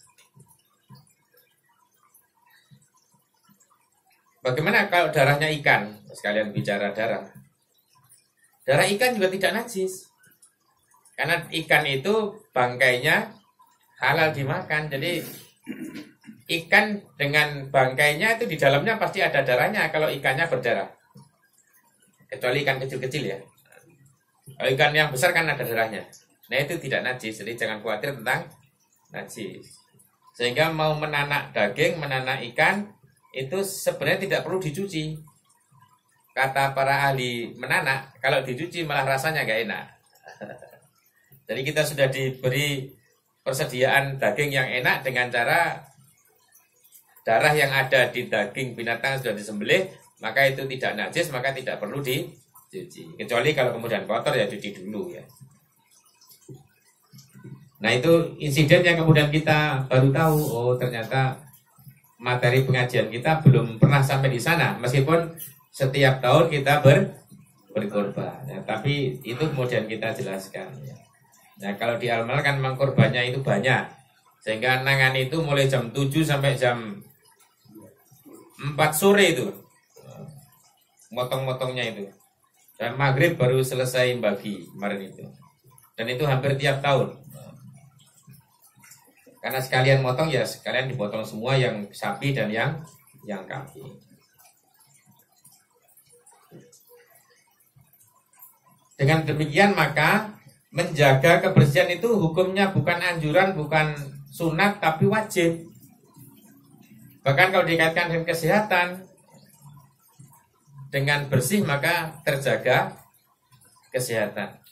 Bagaimana kalau darahnya ikan? Sekalian bicara darah. Darah ikan juga tidak najis. Karena ikan itu bangkainya halal dimakan. Jadi ikan dengan bangkainya itu di dalamnya pasti ada darahnya kalau ikannya berdarah. Kecuali ikan kecil-kecil ya. Kalau ikan yang besar kan ada darahnya. Nah itu tidak najis. Jadi jangan khawatir tentang najis. Sehingga mau menanak daging, menanak ikan itu sebenarnya tidak perlu dicuci. Kata para ahli menanak, kalau dicuci malah rasanya gak enak. Jadi kita sudah diberi persediaan daging yang enak dengan cara darah yang ada di daging binatang sudah disembelih, maka itu tidak najis, maka tidak perlu dicuci. Kecuali kalau kemudian kotor ya cuci dulu ya. Nah itu insiden yang kemudian kita baru tahu, oh ternyata materi pengajian kita belum pernah sampai di sana, meskipun setiap tahun kita berkorban. Ya, tapi itu kemudian kita jelaskan. Ya. Nah kalau di Al-Mal kan memang korbannya itu banyak, sehingga nangan itu mulai jam 7 sampai jam 4 sore itu, motong-motongnya itu. Dan maghrib baru selesai bagi kemarin itu. Dan itu hampir tiap tahun. Karena sekalian motong ya sekalian dipotong semua yang sapi dan yang kambing. Dengan demikian maka menjaga kebersihan itu hukumnya bukan anjuran, bukan sunat, tapi wajib. Bahkan kalau dikaitkan dengan kesehatan, dengan bersih maka terjaga kesehatan.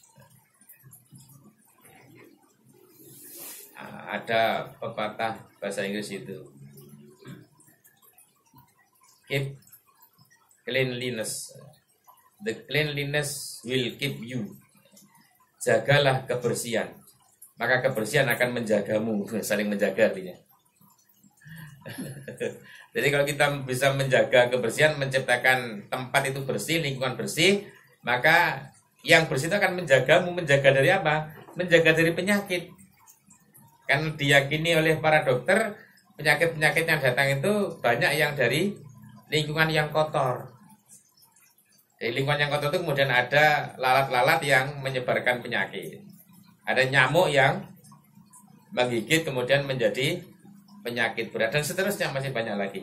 Ada pepatah bahasa Inggris itu, keep cleanliness, the cleanliness will keep you. Jagalah kebersihan, maka kebersihan akan menjagamu. Saling menjaga artinya. Jadi kalau kita bisa menjaga kebersihan, menciptakan tempat itu bersih, lingkungan bersih, maka yang bersih itu akan menjagamu. Menjaga dari apa? Menjaga dari penyakit. Kan diyakini oleh para dokter, penyakit-penyakit yang datang itu banyak yang dari lingkungan yang kotor. Di lingkungan yang kotor itu kemudian ada lalat-lalat yang menyebarkan penyakit. Ada nyamuk yang menggigit kemudian menjadi penyakit berat dan seterusnya, masih banyak lagi.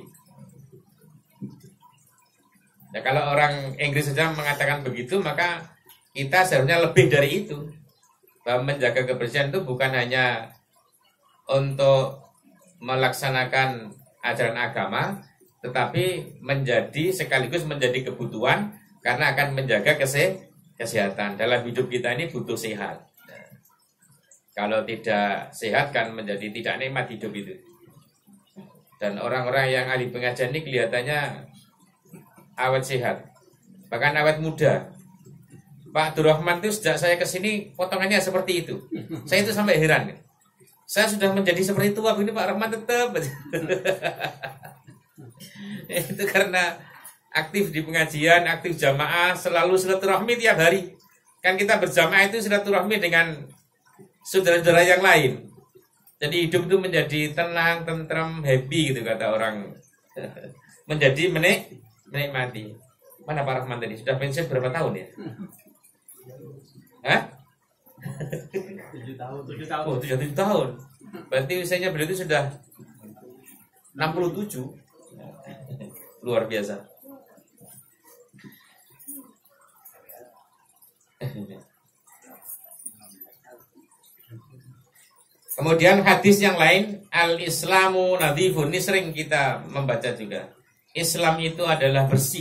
Ya, kalau orang Inggris saja mengatakan begitu, maka kita seharusnya lebih dari itu. Bahwa menjaga kebersihan itu bukan hanya untuk melaksanakan ajaran agama, tetapi menjadi sekaligus menjadi kebutuhan karena akan menjaga kesehatan. Dalam hidup kita ini butuh sehat. Kalau tidak sehat kan menjadi tidak nikmat hidup itu. Dan orang-orang yang ahli pengajian ini kelihatannya awet sehat, bahkan awet muda. Pak Abdurrahman itu sejak saya kesini potongannya seperti itu. Saya itu sampai heran. Saya sudah menjadi seperti tua begini, Pak Rahman tetap. Itu karena aktif di pengajian, aktif jamaah, selalu silaturahmi tiap hari. Kan kita berjamaah itu silaturahmi dengan saudara-saudara yang lain. Jadi hidup itu menjadi tenang, tentram, happy gitu kata orang. Menjadi menikmati. Mana Pak Rahman tadi? Sudah pensiun berapa tahun ya? Hah? 7 tahun. 7 tahun. Oh, 7 tahun. Berarti usianya beliau itu sudah 67. Luar biasa. Kemudian hadis yang lain, al-islamu nadhifun, ini sering kita membaca juga. Islam itu adalah bersih.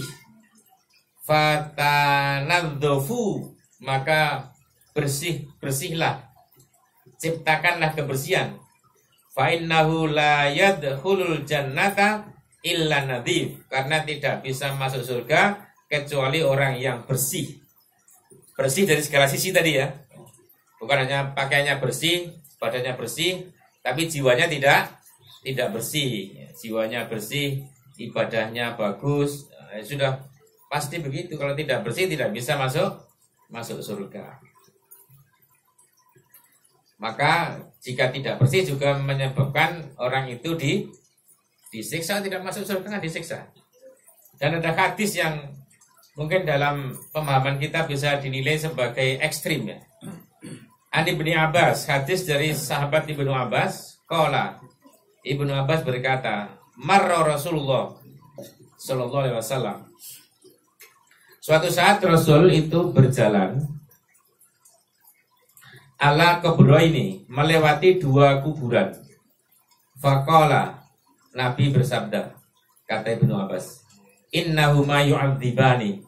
Fatanadzofu, maka bersihlah, ciptakanlah kebersihan. Fa innahu la yadkhulul jannata illa nadhif, karena tidak bisa masuk surga kecuali orang yang bersih. Bersih dari segala sisi tadi ya. Bukan hanya pakaiannya bersih, badannya bersih, tapi jiwanya tidak tidak bersih, jiwanya bersih, ibadahnya bagus, sudah pasti begitu. Kalau tidak bersih tidak bisa masuk surga. Maka jika tidak bersih juga menyebabkan orang itu disiksa, tidak masuk surga, disiksa. Dan ada hadis yang mungkin dalam pemahaman kita bisa dinilai sebagai ekstrim ya. An Ibnu Abbas, hadis dari sahabat Ibnu Abbas, qala, Ibnu Abbas berkata, marra Rasulullah sallallahu alaihi wasallam. Suatu saat Rasul itu berjalan ala kubro ini, melewati dua kuburan. Faqala, Nabi bersabda, kata Ibnu Abbas, innahuma yu'adzibani.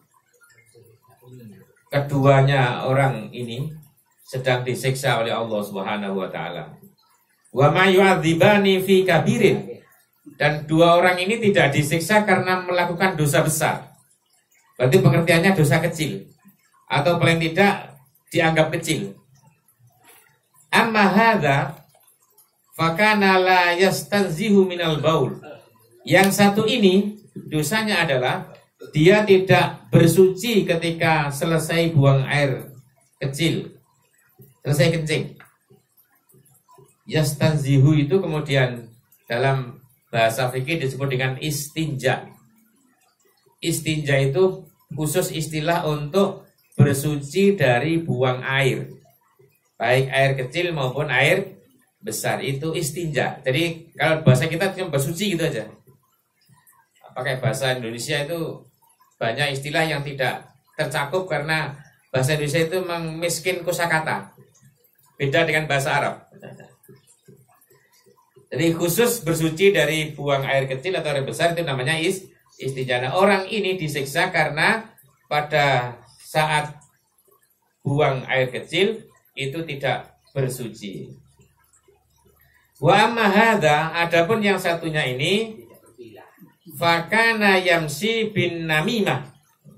Keduanya orang ini sedang disiksa oleh Allah Subhanahu wa taala. Wa ma yu'adzibani fi kabirin. Dan dua orang ini tidak disiksa karena melakukan dosa besar. Berarti pengertiannya dosa kecil, atau paling tidak dianggap kecil. Amma hadza fakana la yastanzihu minal baul. Yang satu ini dosanya adalah dia tidak bersuci ketika selesai buang air kecil, selesai kencing. Yastanzihu itu kemudian dalam bahasa fikih disebut dengan istinja. Istinja itu khusus istilah untuk bersuci dari buang air, baik air kecil maupun air besar, itu istinja. Jadi kalau bahasa kita cuma bersuci gitu aja. Pakai bahasa Indonesia itu banyak istilah yang tidak tercakup karena bahasa Indonesia itu miskin kosakata. Beda dengan bahasa Arab. Jadi khusus bersuci dari buang air kecil atau air besar itu namanya istinja. Nah, orang ini disiksa karena pada saat buang air kecil itu tidak bersuci. Wa amma hadza, adapun yang satunya ini fakana yamsi bin namimah.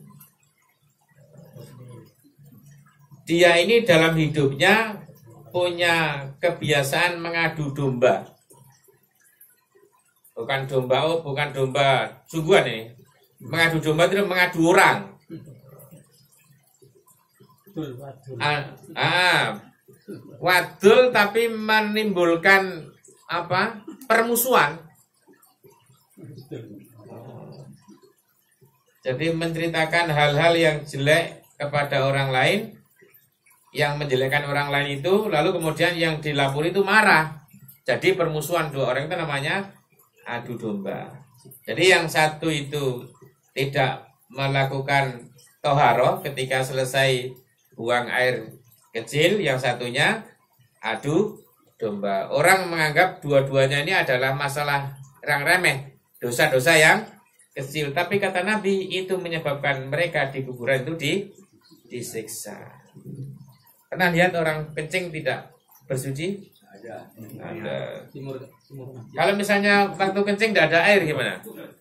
Dia ini dalam hidupnya punya kebiasaan mengadu domba. Bukan domba sungguhan ini. Mengadu domba itu mengadu orang. Wadul tapi menimbulkan permusuhan. Jadi menceritakan hal-hal yang jelek kepada orang lain, yang menjelekkan orang lain itu, lalu kemudian yang dilapor itu marah. Jadi permusuhan dua orang itu namanya adu domba. Jadi yang satu itu tidak melakukan toharoh ketika selesai buang air kecil, yang satunya adu domba. Orang menganggap dua-duanya ini adalah masalah yang remeh, dosa-dosa yang kecil. Tapi kata Nabi itu menyebabkan mereka di kuburan itu disiksa. Pernah lihat orang kencing tidak bersuci? Ada. Kalau misalnya waktu kencing tidak ada air gimana?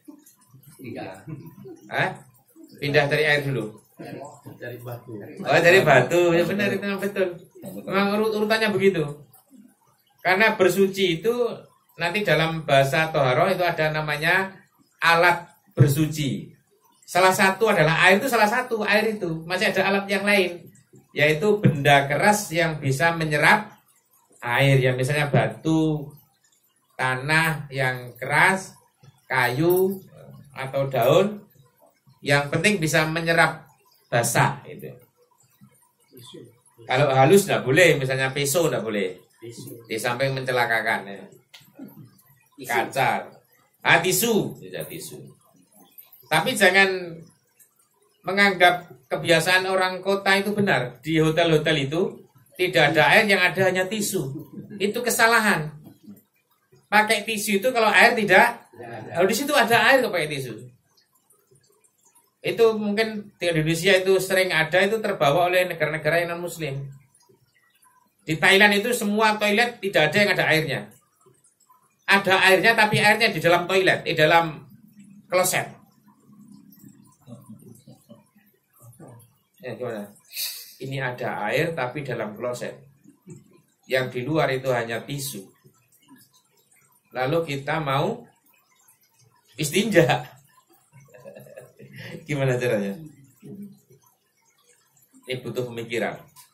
Pindah dari air dulu. Dari batu. Oh, dari batu. Ya benar, itu betul. Memang urutannya begitu. Karena bersuci itu nanti dalam bahasa Toharoh itu ada namanya alat bersuci. Salah satu adalah air, itu salah satu air itu. Masih ada alat yang lain, yaitu benda keras yang bisa menyerap air, yang misalnya batu, tanah yang keras, kayu atau daun, yang penting bisa menyerap basah itu. Kalau halus tidak boleh, misalnya pisau tidak boleh, di samping mencelakakan ya. Kacar, tisu, tidak tisu. Tapi jangan menganggap kebiasaan orang kota itu benar. Di hotel-hotel itu tidak ada air, yang ada hanya tisu. Itu kesalahan. Pakai tisu itu kalau air tidak. Kalau di situ ada air kok pakai tisu. Itu mungkin di Indonesia itu sering ada, itu terbawa oleh negara-negara yang non muslim. Di Thailand itu semua toilet tidak ada yang ada airnya. Ada airnya tapi airnya di dalam toilet, di dalam kloset. Ya, gimana? Ini ada air tapi dalam kloset. Yang di luar itu hanya tisu. lalu kita mau istinja. Gimana caranya? Ini butuh pemikiran.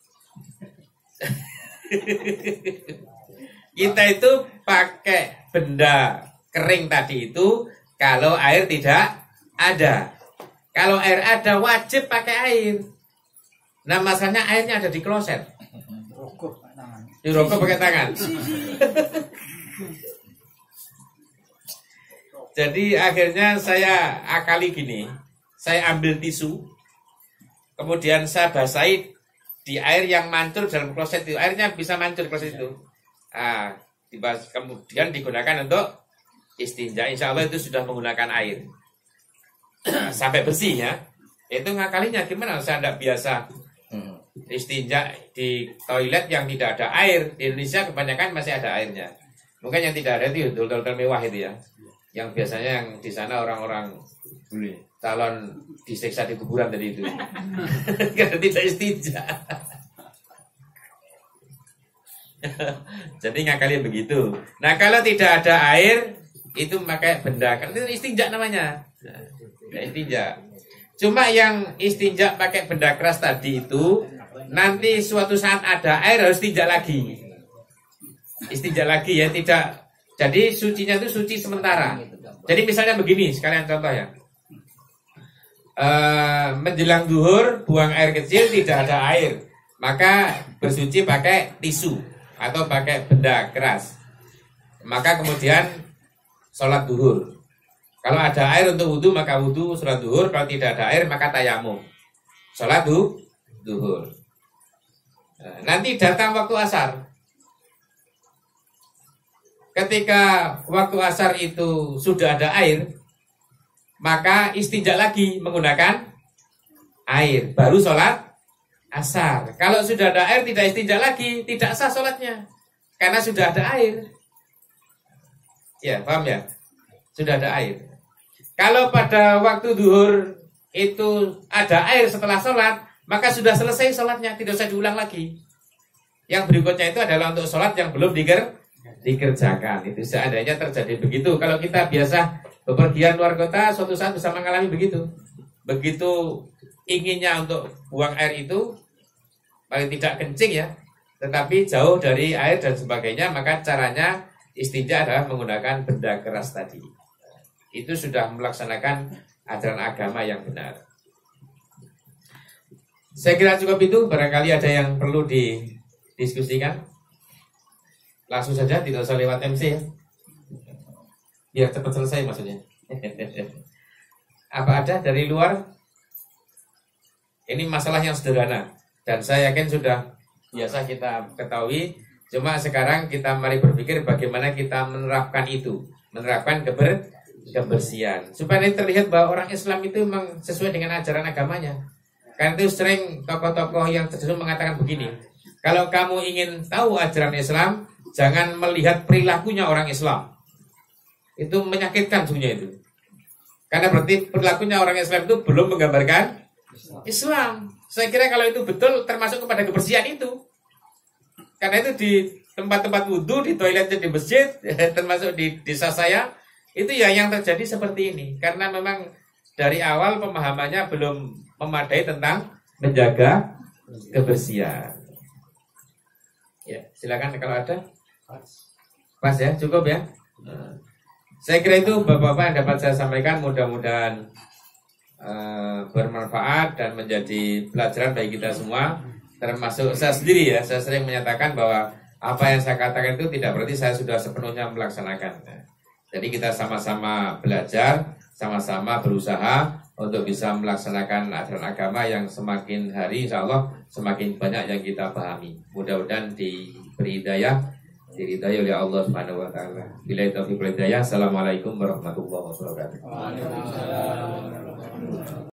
Kita itu pakai benda kering tadi itu kalau air tidak ada. Kalau air ada wajib pakai air. Nah masalahnya airnya ada di kloset. Dirokok pakai tangan. Jadi akhirnya saya akali gini. Saya ambil tisu, kemudian saya basahi di air yang mancur dalam kloset itu. Airnya bisa mancur kloset itu. Nah, kemudian digunakan untuk istinja. Insya Allah itu sudah menggunakan air. Nah, sampai bersih ya. Itu ngakalinya gimana? Saya tidak biasa istinja di toilet yang tidak ada air. Di Indonesia kebanyakan masih ada airnya. Mungkin yang tidak ada itu hotel mewah itu ya. Yang biasanya yang di sana orang-orang calon disiksa di kuburan tadi itu. Karena tidak istinja. Jadi ngakali begitu. Nah kalau tidak ada air itu pakai benda kan itu istinja namanya. Nah, istinja. Cuma yang istinja pakai benda keras tadi itu nanti suatu saat ada air harus istinja lagi. Istinja lagi ya tidak. Jadi sucinya itu suci sementara. Jadi misalnya begini sekalian contoh ya. Menjelang zuhur buang air kecil tidak ada air, maka bersuci pakai tisu atau pakai benda keras. Maka kemudian sholat zuhur. Kalau ada air untuk wudhu maka wudhu sholat zuhur. Kalau tidak ada air maka tayamum sholat zuhur. Nanti datang waktu asar. Ketika waktu asar itu sudah ada air, maka istinja lagi menggunakan air, baru sholat asar. Kalau sudah ada air tidak istinja lagi, tidak sah sholatnya, karena sudah ada air. Ya, paham ya? Sudah ada air. Kalau pada waktu zuhur itu ada air setelah sholat, maka sudah selesai sholatnya, tidak usah diulang lagi. Yang berikutnya itu adalah untuk sholat yang belum dikerjakan. Itu seandainya terjadi begitu. Kalau kita biasa bepergian luar kota, suatu saat bisa mengalami begitu. Begitu inginnya untuk buang air itu, paling tidak kencing ya, tetapi jauh dari air dan sebagainya, maka caranya istinja adalah menggunakan benda keras tadi. Itu sudah melaksanakan ajaran agama yang benar. Saya kira cukup itu. Barangkali ada yang perlu didiskusikan. Langsung saja, tidak usah lewat MC ya. Biar cepat selesai maksudnya. Apa ada dari luar? Ini masalah yang sederhana dan saya yakin sudah biasa kita ketahui. Cuma sekarang kita mari berpikir bagaimana kita menerapkan itu, menerapkan kebersihan supaya terlihat bahwa orang Islam itu memang sesuai dengan ajaran agamanya. Karena itu sering tokoh-tokoh yang cenderung mengatakan begini, kalau kamu ingin tahu ajaran Islam, jangan melihat perilakunya orang Islam. Itu menyakitkan sebenarnya itu. Karena berarti perilakunya orang Islam itu belum menggambarkan Islam. Saya kira kalau itu betul termasuk kepada kebersihan itu. Karena itu di tempat-tempat wudhu, di toiletnya di masjid, termasuk di desa saya, itu ya yang terjadi seperti ini. Karena memang dari awal pemahamannya belum memadai tentang menjaga kebersihan. Ya, silakan kalau ada. Pas ya, cukup ya. Saya kira itu Bapak-bapak yang dapat saya sampaikan, mudah-mudahan bermanfaat dan menjadi pelajaran bagi kita semua, termasuk saya sendiri ya. Saya sering menyatakan bahwa apa yang saya katakan itu tidak berarti saya sudah sepenuhnya melaksanakan. Jadi kita sama-sama belajar, sama-sama berusaha untuk bisa melaksanakan ajaran agama yang semakin hari insya Allah semakin banyak yang kita pahami. Mudah-mudahan diberi hidayah, diridai oleh Allah Subhanahu wa taala. Billahi taufiq wal hidayah. Assalamualaikum warahmatullahi wabarakatuh.